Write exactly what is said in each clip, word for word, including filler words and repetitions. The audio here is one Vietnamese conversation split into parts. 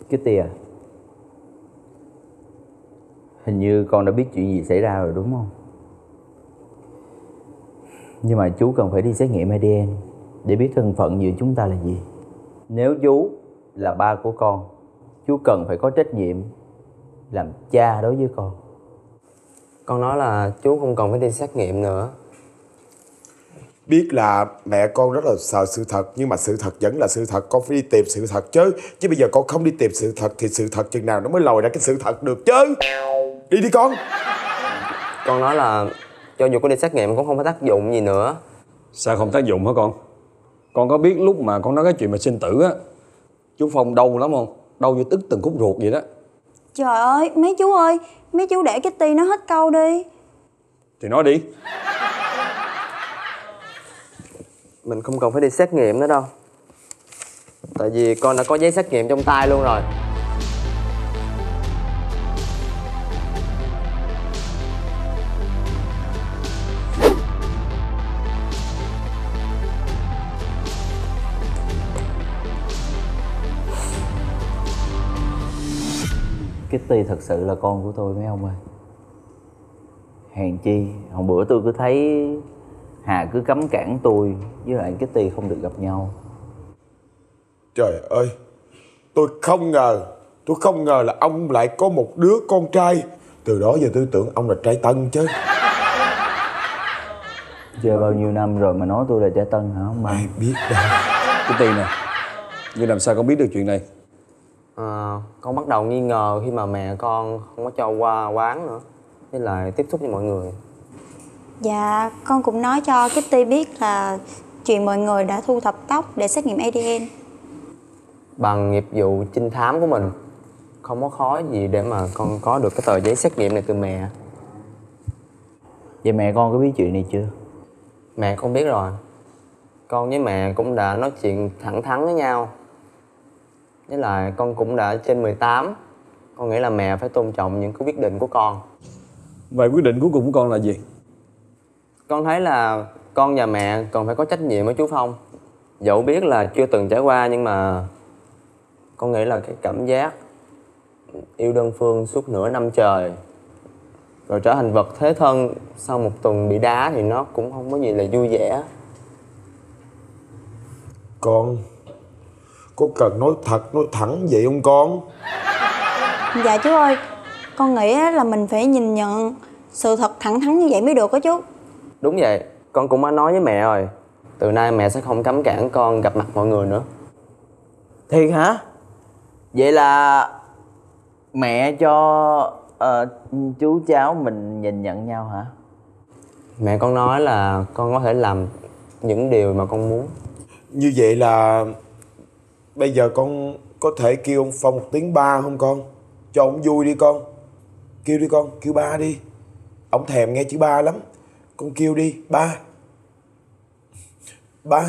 Kitty à, hình như con đã biết chuyện gì xảy ra rồi đúng không? Nhưng mà chú cần phải đi xét nghiệm a đê en để biết thân phận giữa chúng ta là gì. Nếu chú là ba của con, chú cần phải có trách nhiệm làm cha đối với con. Con nói là chú không cần phải đi xét nghiệm nữa. Biết là mẹ con rất là sợ sự thật, nhưng mà sự thật vẫn là sự thật. Con phải đi tìm sự thật chứ. Chứ bây giờ con không đi tìm sự thật thì sự thật chừng nào nó mới lòi ra cái sự thật được chứ. Đi đi con. Con nói là cho dù có đi xét nghiệm cũng không có tác dụng gì nữa. Sao không tác dụng hả con? Con có biết lúc mà con nói cái chuyện mà sinh tử á, chú Phong đau lắm không? Đau như tức từng khúc ruột vậy đó. Trời ơi, mấy chú ơi, mấy chú để Kitty nó hết câu đi. Thì nói đi. Mình không cần phải đi xét nghiệm nữa đâu. Tại vì con đã có giấy xét nghiệm trong tay luôn rồi. Kitty thật sự là con của tôi mấy ông ơi. Hèn chi hồi bữa tôi cứ thấy Hà cứ cấm cản tôi với lại Kitty không được gặp nhau. Trời ơi, tôi không ngờ, tôi không ngờ là ông lại có một đứa con trai. Từ đó giờ tôi tưởng ông là trai tân chứ. Chơi bao nhiêu năm rồi mà nói tôi là trai tân hả ông ba? Ai biết đâu. Kitty nè, nhưng làm sao con biết được chuyện này? À, con bắt đầu nghi ngờ khi mà mẹ con không có cho qua quán nữa, với lại tiếp xúc với mọi người. Dạ, con cũng nói cho Kitty biết là chuyện mọi người đã thu thập tóc để xét nghiệm a đê en. Bằng nghiệp vụ trinh thám của mình, không có khó gì để mà con có được cái tờ giấy xét nghiệm này từ mẹ. Vậy mẹ con có biết chuyện này chưa? Mẹ con biết rồi. Con với mẹ cũng đã nói chuyện thẳng thắn với nhau. Với lại con cũng đã trên mười tám. Con nghĩ là mẹ phải tôn trọng những cái quyết định của con. Vậy quyết định cuối cùng của con là gì? Con thấy là con và mẹ còn phải có trách nhiệm với chú Phong. Dẫu biết là chưa từng trải qua, nhưng mà con nghĩ là cái cảm giác yêu đơn phương suốt nửa năm trời rồi trở thành vật thế thân sau một tuần bị đá thì nó cũng không có gì là vui vẻ. Con có cần nói thật, nói thẳng vậy không con? Dạ chú ơi, con nghĩ là mình phải nhìn nhận sự thật thẳng thắn như vậy mới được đó chú. Đúng vậy, con cũng đã nói với mẹ rồi. Từ nay mẹ sẽ không cấm cản con gặp mặt mọi người nữa. Thiệt hả? Vậy là mẹ cho uh, chú cháu mình nhìn nhận nhau hả? Mẹ con nói là con có thể làm những điều mà con muốn. Như vậy là bây giờ con có thể kêu ông Phong một tiếng ba không con? Cho ông vui đi con. Kêu đi con, kêu ba đi. Ông thèm nghe chữ ba lắm. Con kêu đi, ba. Ba.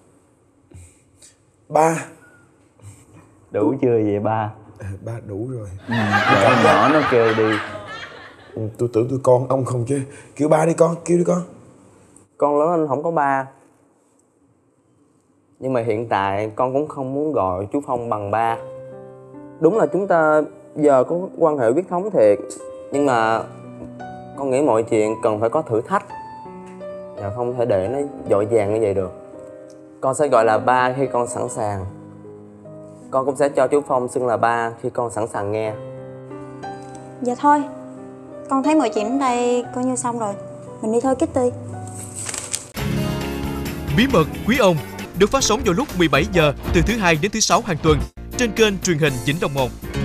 Ba. Đủ chưa vậy ba? À, ba đủ rồi. Ừ, nhỏ nhỏ nó kêu đi. Ừ, tôi tưởng tôi con ông không chứ. Kêu ba đi con, kêu đi con. Con lớn lên không có ba. Nhưng mà hiện tại con cũng không muốn gọi chú Phong bằng ba. Đúng là chúng ta giờ có quan hệ huyết thống thiệt, nhưng mà con nghĩ mọi chuyện cần phải có thử thách và không thể để nó dội vàng như vậy được. Con sẽ gọi là ba khi con sẵn sàng. Con cũng sẽ cho chú Phong xưng là ba khi con sẵn sàng nghe. Dạ thôi, con thấy mọi chuyện đến đây coi như xong rồi. Mình đi thôi Kitty. Bí mật Quý Ông được phát sóng vào lúc mười bảy giờ từ thứ hai đến thứ sáu hàng tuần trên kênh truyền hình Vĩnh Long một.